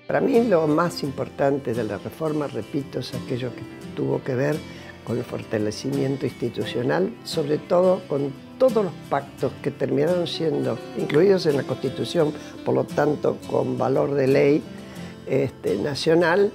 Para mí lo más importante de la reforma, repito, es aquello que tuvo que ver con el fortalecimiento institucional, sobre todo con todos los pactos que terminaron siendo incluidos en la Constitución, por lo tanto con valor de ley nacional,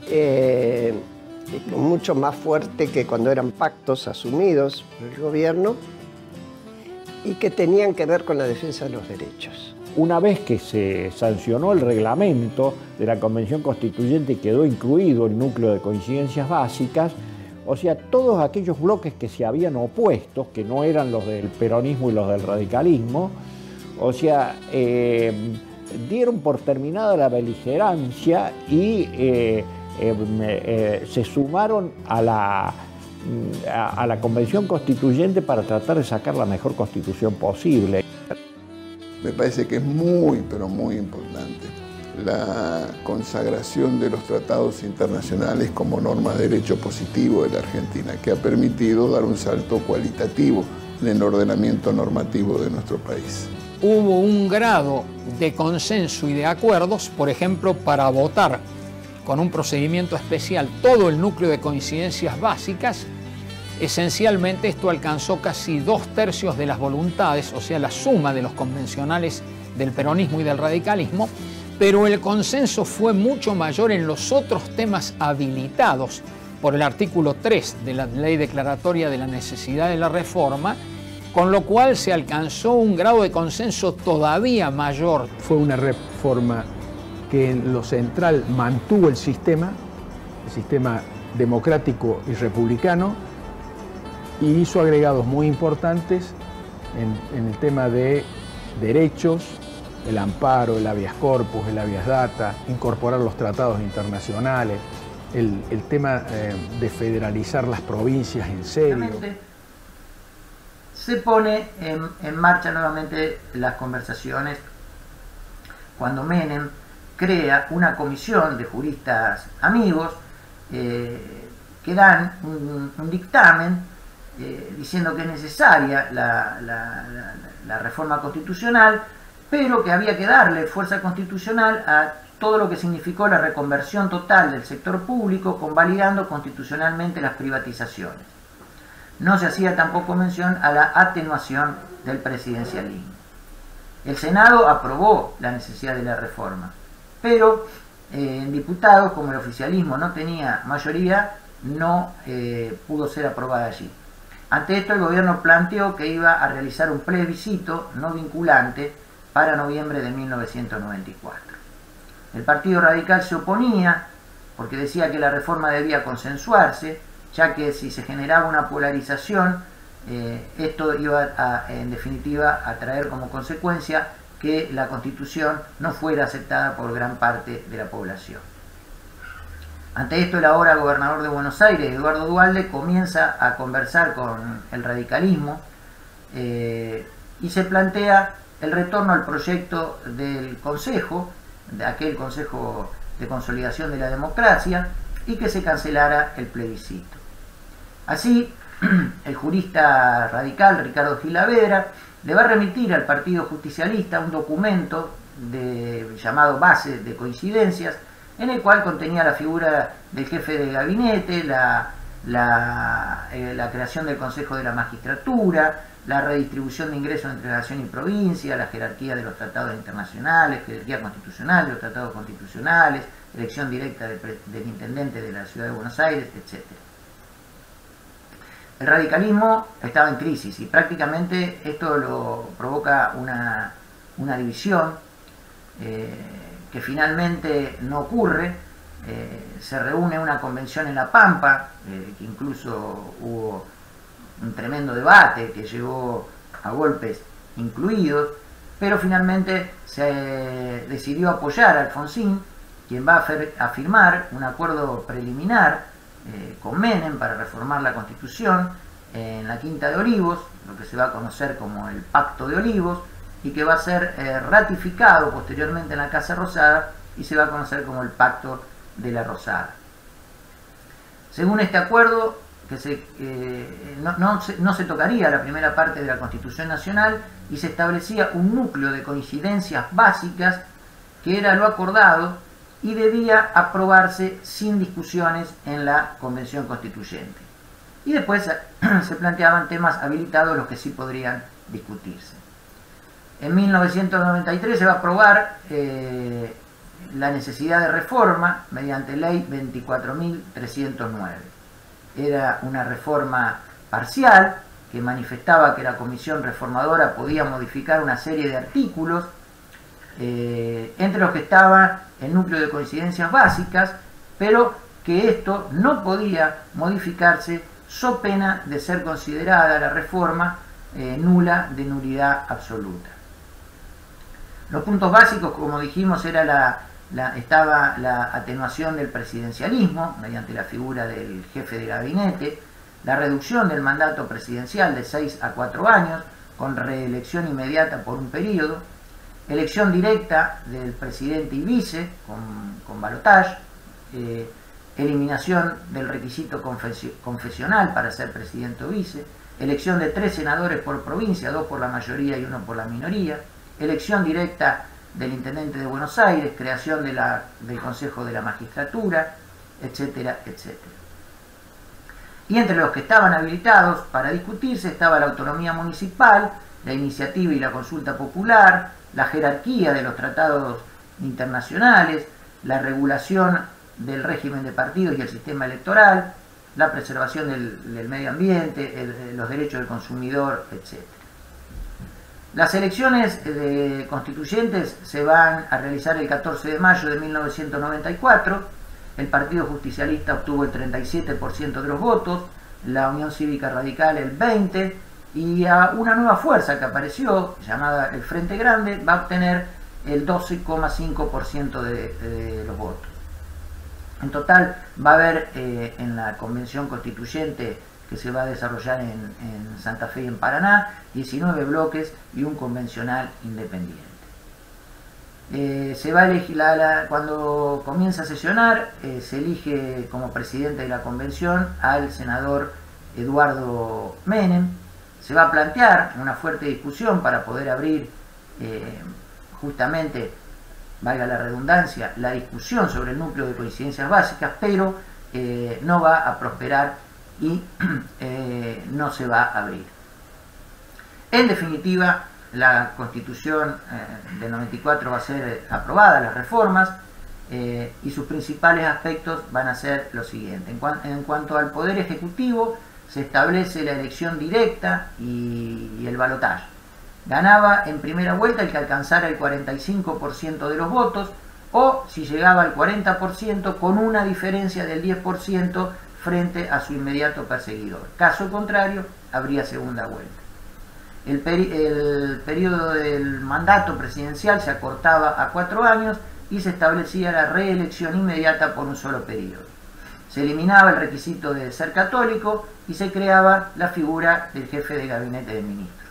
mucho más fuerte que cuando eran pactos asumidos por el gobierno y que tenían que ver con la defensa de los derechos. Una vez que se sancionó el reglamento de la Convención Constituyente y quedó incluido el núcleo de coincidencias básicas, o sea, todos aquellos bloques que se habían opuesto, que no eran los del peronismo y los del radicalismo, o sea, dieron por terminada la beligerancia y se sumaron a la Convención Constituyente para tratar de sacar la mejor constitución posible. Me parece que es muy, pero muy importante la consagración de los tratados internacionales como norma de derecho positivo de la Argentina, que ha permitido dar un salto cualitativo en el ordenamiento normativo de nuestro país. Hubo un grado de consenso y de acuerdos, por ejemplo, para votar con un procedimiento especial todo el núcleo de coincidencias básicas. Esencialmente esto alcanzó casi 2/3 de las voluntades, o sea, la suma de los convencionales del peronismo y del radicalismo, pero el consenso fue mucho mayor en los otros temas habilitados por el artículo 3 de la Ley Declaratoria de la Necesidad de la Reforma, con lo cual se alcanzó un grado de consenso todavía mayor. Fue una reforma que en lo central mantuvo el sistema democrático y republicano, y hizo agregados muy importantes en el tema de derechos, el amparo, el habeas corpus, el habeas data, incorporar los tratados internacionales, el tema de federalizar las provincias en serio. Se pone en marcha nuevamente las conversaciones cuando Menem crea una comisión de juristas amigos que dan un dictamen diciendo que es necesaria la reforma constitucional, pero que había que darle fuerza constitucional a todo lo que significó la reconversión total del sector público, convalidando constitucionalmente las privatizaciones. No se hacía tampoco mención a la atenuación del presidencialismo. El Senado aprobó la necesidad de la reforma, pero en diputados, como el oficialismo no tenía mayoría, no pudo ser aprobada allí. Ante esto, el gobierno planteó que iba a realizar un plebiscito no vinculante para noviembre de 1994. El Partido Radical se oponía porque decía que la reforma debía consensuarse, ya que si se generaba una polarización, esto iba en definitiva a traer como consecuencia que la Constitución no fuera aceptada por gran parte de la población. Ante esto, el ahora gobernador de Buenos Aires, Eduardo Duhalde, comienza a conversar con el radicalismo y se plantea el retorno al proyecto del Consejo, de aquel Consejo de Consolidación de la Democracia, y que se cancelara el plebiscito. Así, el jurista radical Ricardo Gilavedra le va a remitir al Partido Justicialista un documento llamado Base de Coincidencias, en el cual contenía la figura del jefe de gabinete, la creación del Consejo de la Magistratura, la redistribución de ingresos entre nación y provincia, la jerarquía de los tratados internacionales, jerarquía constitucional de los tratados constitucionales, elección directa del intendente de la ciudad de Buenos Aires, etc. El radicalismo estaba en crisis y prácticamente esto lo provoca una división que finalmente no ocurre. Se reúne una convención en La Pampa, que incluso hubo un tremendo debate que llevó a golpes incluidos, pero finalmente se decidió apoyar a Alfonsín, quien va a firmar un acuerdo preliminar con Menem para reformar la Constitución en la Quinta de Olivos, lo que se va a conocer como el Pacto de Olivos, y que va a ser ratificado posteriormente en la Casa Rosada y se va a conocer como el Pacto de la Rosada. Según este acuerdo, no se tocaría la primera parte de la Constitución Nacional y se establecía un núcleo de coincidencias básicas que era lo acordado y debía aprobarse sin discusiones en la Convención Constituyente. Y después se planteaban temas habilitados los que sí podrían discutirse. En 1993 se va a aprobar la necesidad de reforma mediante ley 24.309. Era una reforma parcial que manifestaba que la Comisión Reformadora podía modificar una serie de artículos, entre los que estaba el núcleo de coincidencias básicas, pero que esto no podía modificarse so pena de ser considerada la reforma nula, de nulidad absoluta. Los puntos básicos, como dijimos, era estaba la atenuación del presidencialismo mediante la figura del jefe de gabinete, la reducción del mandato presidencial de 6 a 4 años, con reelección inmediata por un periodo, elección directa del presidente y vice, con balotaje, eliminación del requisito confesional para ser presidente o vice, elección de 3 senadores por provincia, 2 por la mayoría y 1 por la minoría, elección directa del intendente de Buenos Aires, creación del Consejo de la Magistratura, etcétera, etcétera. Y entre los que estaban habilitados para discutirse estaba la autonomía municipal, la iniciativa y la consulta popular, la jerarquía de los tratados internacionales, la regulación del régimen de partidos y el sistema electoral, la preservación del medio ambiente, los derechos del consumidor, etc. Las elecciones constituyentes se van a realizar el 14 de mayo de 1994. El Partido Justicialista obtuvo el 37% de los votos, la Unión Cívica Radical el 20%, y a una nueva fuerza que apareció, llamada el Frente Grande, va a obtener el 12,5% de los votos. En total va a haber en la Convención Constituyente que se va a desarrollar en Santa Fe y en Paraná, 19 bloques y un convencional independiente. Se va a elegir, cuando comienza a sesionar, se elige como presidente de la convención al senador Eduardo Menem. Se va a plantear una fuerte discusión para poder abrir justamente, valga la redundancia, la discusión sobre el núcleo de coincidencias básicas, pero no va a prosperar y no se va a abrir. En definitiva, la Constitución del 94 va a ser aprobada, las reformas, y sus principales aspectos van a ser los siguientes. En cuanto al Poder Ejecutivo, se establece la elección directa y el balotaje. Ganaba en primera vuelta el que alcanzara el 45% de los votos, o si llegaba al 40% con una diferencia del 10% frente a su inmediato perseguidor. Caso contrario, habría segunda vuelta. El periodo del mandato presidencial se acortaba a 4 años y se establecía la reelección inmediata por un solo periodo. Se eliminaba el requisito de ser católico y se creaba la figura del jefe de gabinete de ministros.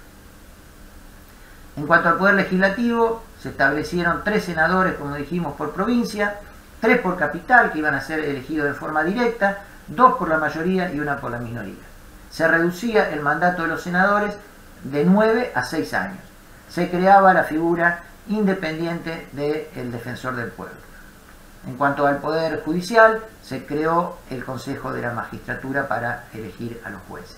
En cuanto al Poder Legislativo, se establecieron 3 senadores, como dijimos, por provincia, 3 por capital, que iban a ser elegidos de forma directa, 2 por la mayoría y 1 por la minoría. Se reducía el mandato de los senadores de 9 a 6 años. Se creaba la figura independiente del defensor del pueblo. En cuanto al Poder Judicial, se creó el Consejo de la Magistratura para elegir a los jueces.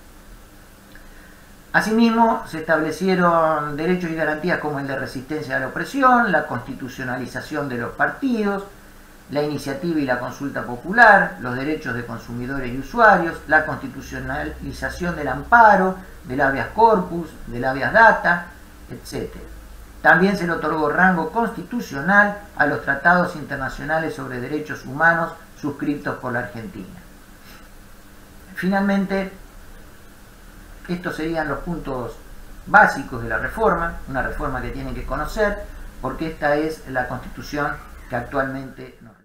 Asimismo, se establecieron derechos y garantías como el de resistencia a la opresión, la constitucionalización de los partidos, la iniciativa y la consulta popular, los derechos de consumidores y usuarios, la constitucionalización del amparo, del habeas corpus, del habeas data, etc. También se le otorgó rango constitucional a los tratados internacionales sobre derechos humanos suscritos por la Argentina. Finalmente, estos serían los puntos básicos de la reforma, una reforma que tienen que conocer, porque esta es la Constitución que actualmente nos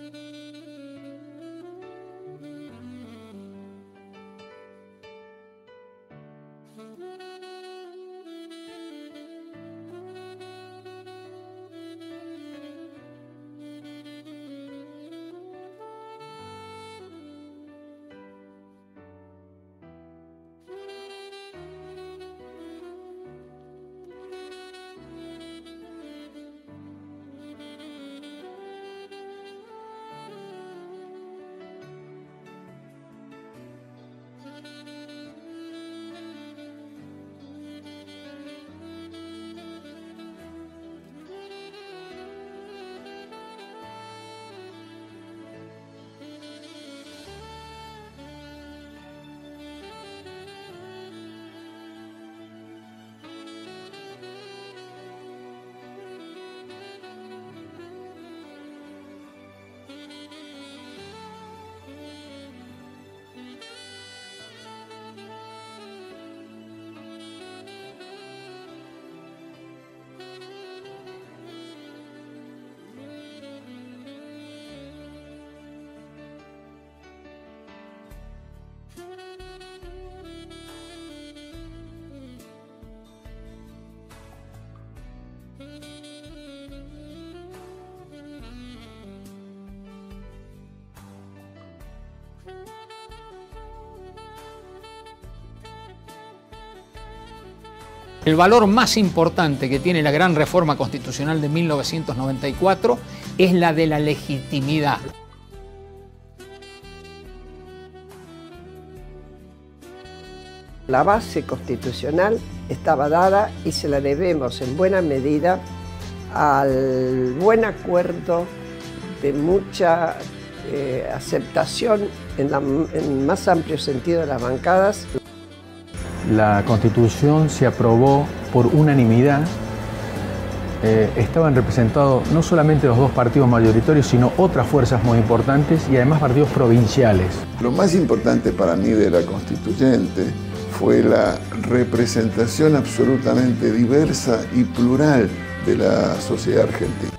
El valor más importante que tiene la gran reforma constitucional de 1994 es la de la legitimidad. La base constitucional estaba dada y se la debemos en buena medida al buen acuerdo de mucha aceptación en el más amplio sentido de las bancadas. La Constitución se aprobó por unanimidad. Estaban representados no solamente los dos partidos mayoritarios, sino otras fuerzas muy importantes y además partidos provinciales. Lo más importante para mí de la Constituyente fue la representación absolutamente diversa y plural de la sociedad argentina.